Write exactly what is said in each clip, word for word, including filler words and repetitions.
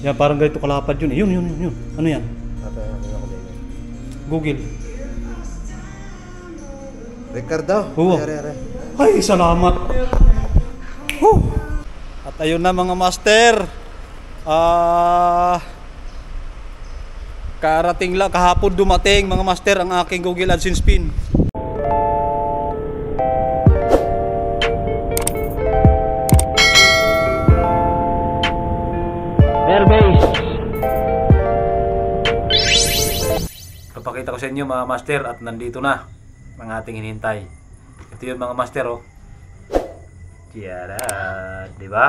Yan, parang ganito kalapad yun. Yun, yun, yun. Ano yan? Google. Ricardo. Oo. Ay, salamat. Huh. At ayun na mga master. Ah... Uh, karating lang, kahapon dumating mga master ang aking Google AdSense pin. Airbase. Papakita ko sa inyo mga master at nandito na ang ating hinihintay. Ito yung mga master oh. Tiyara, di ba?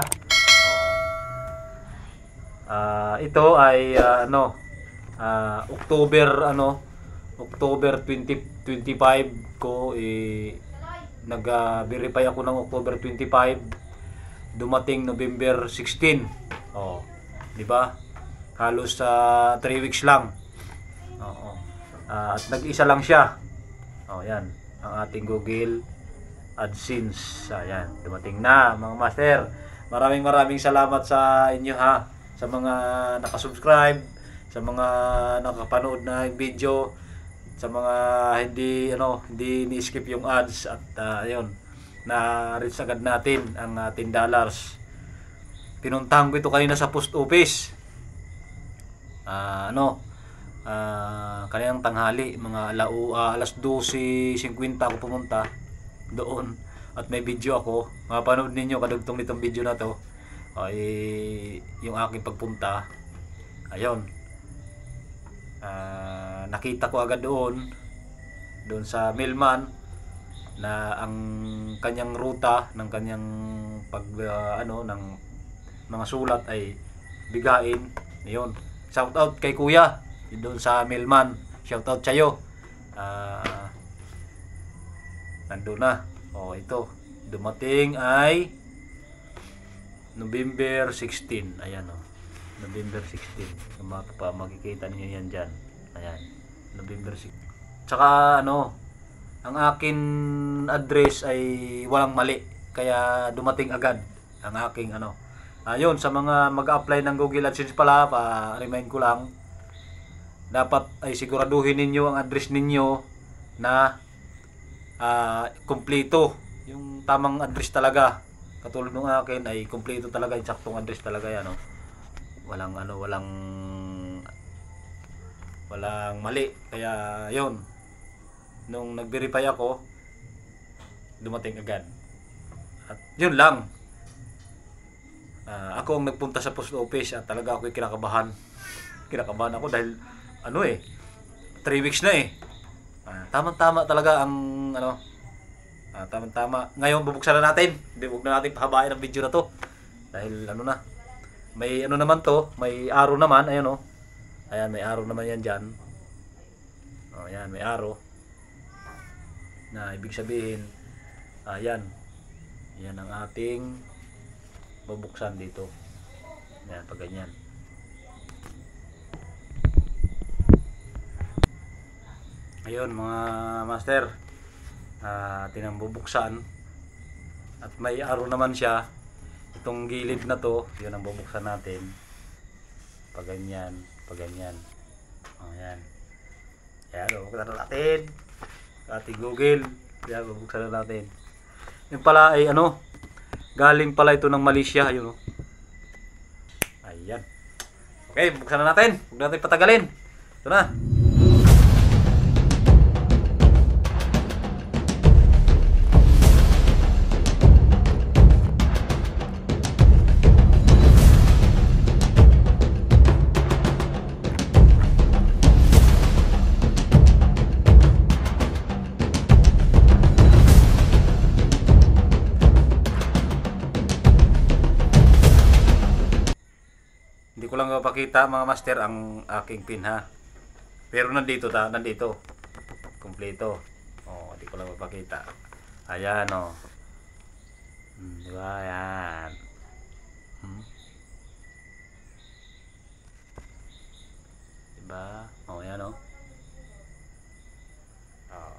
Uh, ito ay uh, ano Uh, October ano October twenty twenty-five ko eh, nag-verify uh, ako ng October twenty-five, dumating November sixteen. Oh, di ba? Halos sa uh, three weeks lang. Oo. Uh, at nag-isa lang siya. Oh, yan ang ating Google AdSense. Ayan, dumating na mga master. Maraming maraming salamat sa inyo ha, sa mga nakasubscribe, sa mga nakapanood na video, sa mga hindi ano hindi ni-skip yung ads at uh, ayun, na-reach agad natin ang uh, ten dollars. Pinuntahan ko ito kanina sa post office. Uh, ano, uh, kaninang tanghali, mga alau, uh, alas twelve fifty ako pumunta doon at may video ako. Mapanood ninyo kadugtong nitong video na to. Ay yung aking pagpunta. Ayun. Uh, nakita ko agad doon doon sa mailman na ang kanyang ruta ng kanyang pag uh, ano ng mga sulat ay bigain. Ayun, shout out kay kuya doon sa mailman, shout out sa'yo. Uh, nandun na. Oh, ito dumating ay November sixteen. Ayan oh, November sixteen. Mapa, makikita niyo yan dyan. Ayan, November sixteen. Tsaka ano, ang akin address ay walang mali, kaya dumating agad ang aking ano. Ayun, sa mga mag-apply ng Google AdSense pala, pa-remind ko lang, dapat ay siguraduhin ninyo ang address ninyo na uh, kumpleto, yung tamang address talaga. Katulad ng akin ay kumpleto talaga, yung saktong address talaga yan, no? Walang ano, walang walang mali. Kaya yun, nung nag-verify ako, dumating agad. At yun lang. Uh, ako ang nagpunta sa post office at talaga ako kinakabahan. Kinakabahan ako dahil ano eh, three weeks na eh. Uh, tamang-tama talaga ang ano, uh, tamang-tama. Ngayon bubuksan na natin. Hindi, huwag na natin pahabain ang video na to. Dahil ano na, may ano naman to, may arrow naman, ayan oh. Ayan, may arrow naman yan dyan. Oh, ayan, may arrow. Na ibig sabihin, ayan. Yan ang ating bubuksan dito. Ayan, pag ganyan. Ayun mga master. Uh, tinang bubuksan. At may arrow naman siya. Itong gilid na to, yun ang bubuksan natin. Pag ganyan, pag ganyan. O, yan. Yan, bubuksan na natin. Ating Google. Yan, bubuksan na natin. Yung pala ay ano, galing pala ito ng Malaysia. Ayun, oh. Ayan. Okay, bubuksan na natin. Huwag natin patagalin. Ito na. Hindi ko lang mapakita mga master ang aking pin ha. Pero nandito ta, nandito. Kompleto. Oh, hindi ko lang mapakita. Ayan oh. Hmm, di ba? Ayan. Hmm. Di ba? Oh, ayan oh. Oh.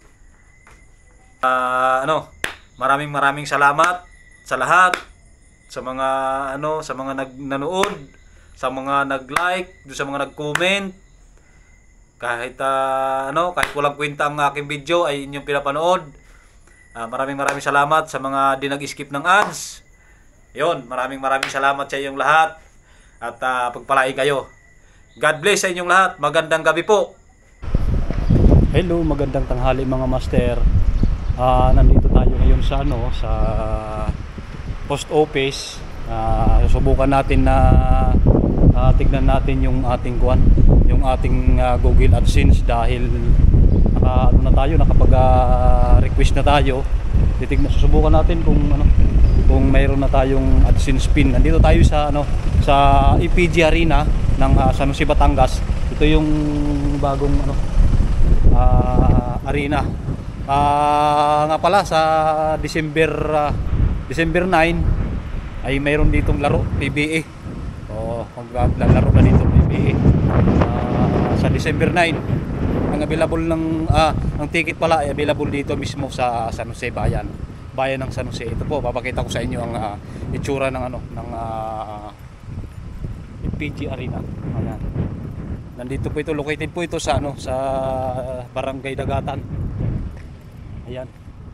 Uh, ano? Maraming maraming salamat sa lahat sa mga ano, sa mga nag nanood, sa mga nag-like, doon sa mga nag-comment. Kahit uh, ano, kahit walang kwenta ang aking video ay inyong pinapanood. Uh, maraming maraming salamat sa mga di nag-skip ng ads. Yon, maraming maraming salamat sa inyong lahat. At uh, pagpalain kayo. God bless sa inyong lahat. Magandang gabi po. Hello, magandang tanghali mga master. Uh, nandito tayo ngayon sa ano, sa post office. Uh, susubukan natin na uh, tignan natin yung ating kuan, yung ating uh, Google AdSense dahil naka ano na tayo, nakapag uh, request na tayo. Titignan, susubukan natin kung ano, kung mayroon na tayong AdSense pin. Nandito tayo sa ano, sa E P G Arena ng uh, San Jose, Batangas. Ito yung bagong ano, uh, arena. Uh, nga pala sa December uh, December nine ay mayroon ditong laro P B A. Oh, maglalaro na dito P B A. Uh, sa December nine ang available ng ah, ang ticket pala ay available dito mismo sa San Jose, bayan. Bayan ng San Jose. Ito po, papakita ko sa inyo ang uh, itsura ng ano ng uh, E P G Arena. Ayan. Nandito po ito, located po ito sa ano sa Barangay Dagatan. Ayan.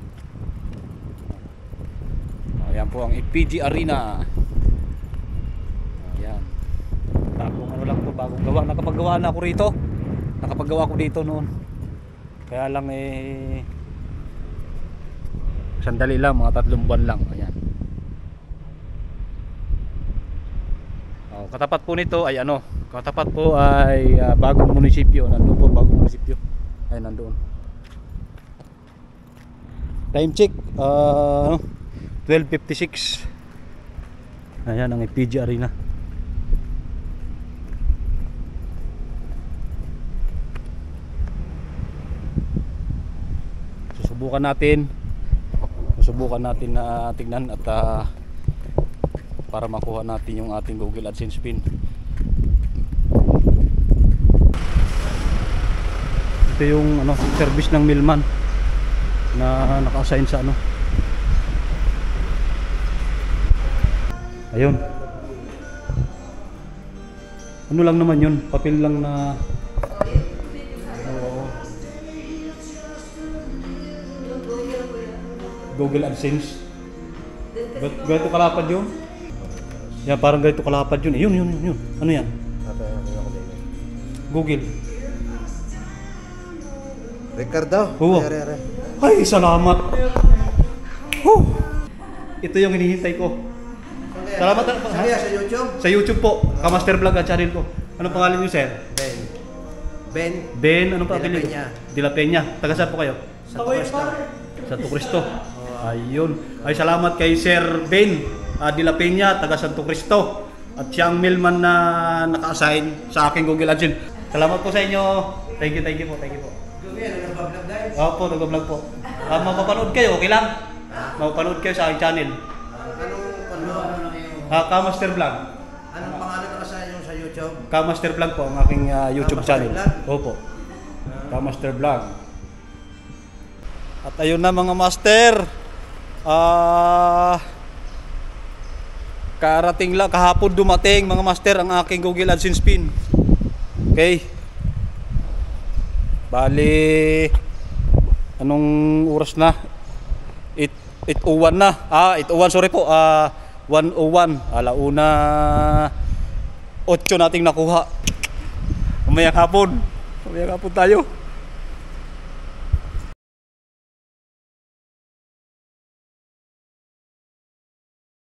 Ayan po ang E P G Arena. Ayan. Bagong ano lang po, bagong gawa. Nakapagawa na ako rito. Nakapagawa ko dito noon. Kaya lang eh sandali lang, mga tatlong buwan lang. Ayan. Oh, katapat po nito ay ano, katapat po ay uh, bagong munisipyo. Nandoon po bagong munisipyo. Ay nandoon. Time check uh, twelve fifty-six. Ayan ang E P G Arena. Susubukan natin Susubukan natin na tignan at uh, para makuha natin yung ating Google AdSense pin. Ito yung ano, service ng Milman na naka-assign sa ano. Ayun. Ano lang naman yun, papel lang na oh, Google AdSense. Ganito kalapad yun. Yan, parang ganito kalapad yun. Yun, yun, yun, yun. Ano yan? Google. Ricardo. Oo. Ay, salamat. Huh. Ito yung hinihintay ko. Salamat. Saan kaya? Sa YouTube? Sa YouTube po. Kamaster Vlog ang channel ko. Anong pangalan niyo, sir? Ben. Ben. Ben, anong pangalan niyo? De La Peña. De La Peña. Taga saan po kayo? Sa Cristo. Santo Cristo. Ayun. Ay, salamat kay Sir Ben uh, De La Peña, taga Santo Cristo. At siyang Milman na naka-assign sa aking Google AdSense. Salamat po sa inyo. Thank you, thank you po, thank you po. Nag-vlog guys? Opo, nag-vlog po. Uh, mapapanood kayo, okay lang? Mapapanood kayo sa aking channel. Anong ano? Uh, Kamaster Vlog. Anong pangalan na kasi yung sa YouTube? Kamaster Vlog po ang aking uh, YouTube Kamaster channel. Vlog? Opo. Kamaster Vlog. At ayun na mga master. Ah, uh, karating lang, kahapon dumating mga master ang aking Google AdSense pin. Okay. Bali, anong oras na? eight oh one na. Ah, eight oh one, sorry po. Ah, one oh one. Alauna eight nating nakuha. Mamayang hapon. Mamayang hapon tayo.